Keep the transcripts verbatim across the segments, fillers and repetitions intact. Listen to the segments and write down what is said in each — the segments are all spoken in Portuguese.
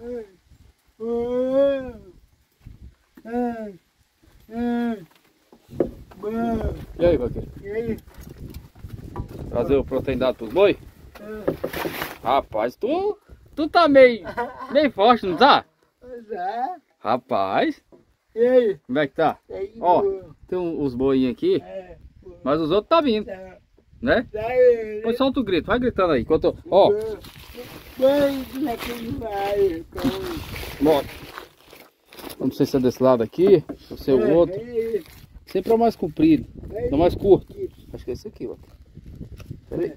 E aí, vaqueiro? E aí? Trazer o proteinado pros boi? Rapaz, tu, tu tá meio, meio forte, não tá? Já. Rapaz, E aí? como é que tá? E aí, Ó, boa? tem um- os boinhos aqui, É, boa. mas os outros tá vindo, Tá. né? Tá aí, Pois né? solta o grito, vai gritando aí. Enquanto eu... Ó, Vai, naquele vai, então. bora. Não sei se é desse lado aqui, ou se é o outro. É, Sempre é o mais comprido, é, é o mais curto. Acho que é esse aqui, ó. Peraí.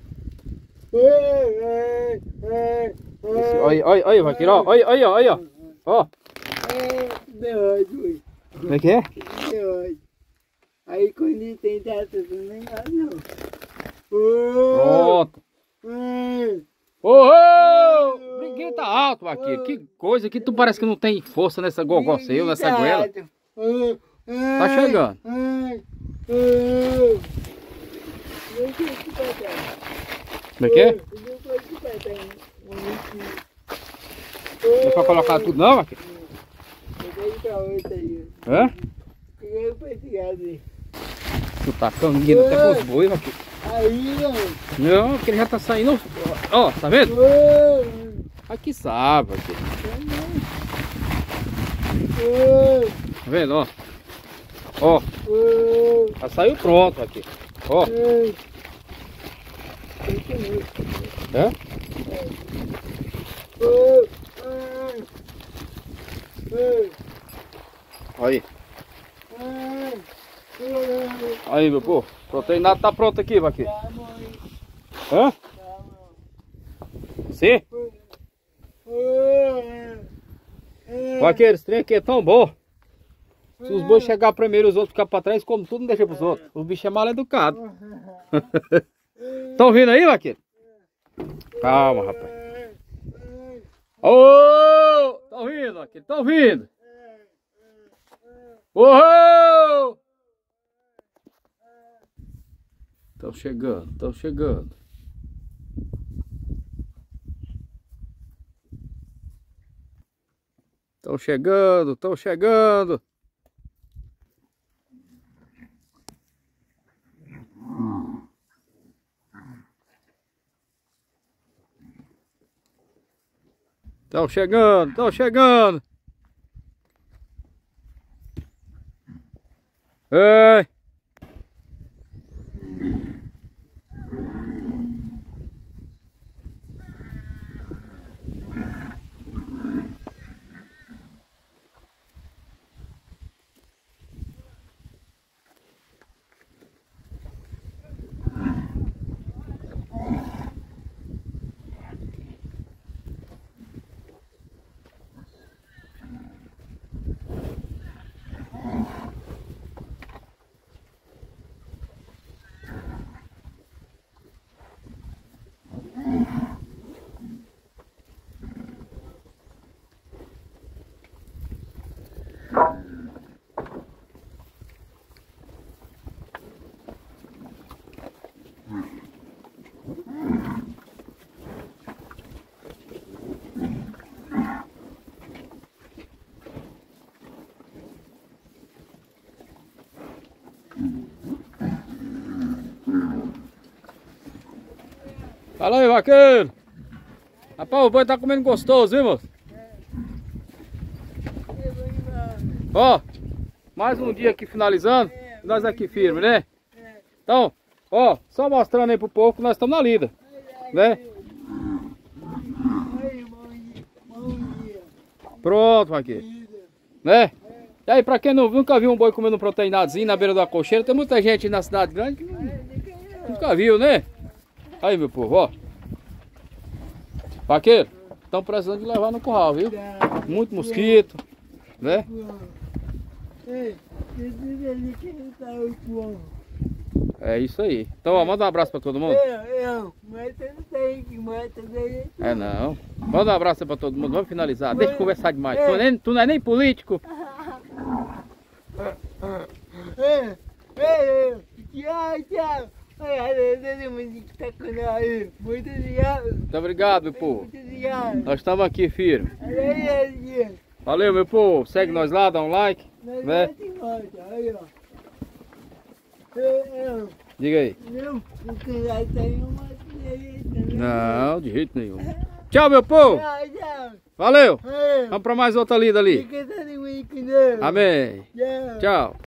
é, é, é, Esse, olha, olha, olha, vaqueiro, ó. Olha, olha, olha, ó. é, deu ódio, Como é que é? deu ódio. Aí quando tem data, não é não. Ô, Pronto. é, Ô, ô! O brinquedo tá alto, vaqueiro. Que coisa que tu parece que não tem força nessa gogó seu, nessa goela. Tá chegando. Como é que é? Não é pra colocar tudo não, vaqueiro? Hã? Tu tá cangueiro até pros boi, vaqueiro. Aí, Não, porque ele já tá saindo. Ó, tá vendo? Aqui sabe, vaqueiro. Tá vendo, ó? Ó, já saiu pronto aqui. Ó. É? Aí. Aí, meu povo. Proteinado tá pronto aqui, vaqueiro. Hã? Sim? Vaqueiro, esse trem aqui é tão bom. Se os bois chegar primeiro e os outros ficar pra trás, como tudo, não deixa pros outros. O bicho é mal educado. Estão vindo aí, vaqueiro? Calma, rapaz. Ô! Estão vindo, vaqueiro. Estão vindo. Ô! Estão chegando, estão chegando. Estão chegando, estão chegando. Estão chegando, estão chegando. Ei! Fala aí, vaqueiro. Rapaz, o boi tá comendo gostoso, viu, moço? Ó, mais um dia aqui finalizando. Nós aqui firme, né? Então, ó, só mostrando aí pro povo que nós estamos na lida, né? Pronto, vaqueiro. Né? E aí, pra quem não, nunca viu um boi comendo um proteinadozinho na beira da cocheira, tem muita gente na cidade grande que não, nunca viu, né? Aí, meu povo, ó. Vaqueiro, estão precisando de levar no curral, viu? Muito mosquito, né? É isso aí. Então, ó, manda um abraço pra todo mundo. É não. Manda um abraço pra todo mundo. Vamos finalizar. Deixa eu conversar demais. Tu, nem, tu não é nem político. Tchau, tchau. Tá com nós. Muito obrigado. Muito obrigado, meu povo. Muito obrigado. Nós estamos aqui, firme. Aí, aí, Valeu, meu povo. Segue nós lá, dá um like. nós Né? vamos de volta, aí, ó. Eu, eu, Diga aí. não, porque já tem uma direita, né? Não, de jeito nenhum. Tchau, meu povo. Tchau, tchau. Valeu. Aí, Vamos para mais outra lida ali. fica todo mundo com Deus. Amém. Tchau. Tchau.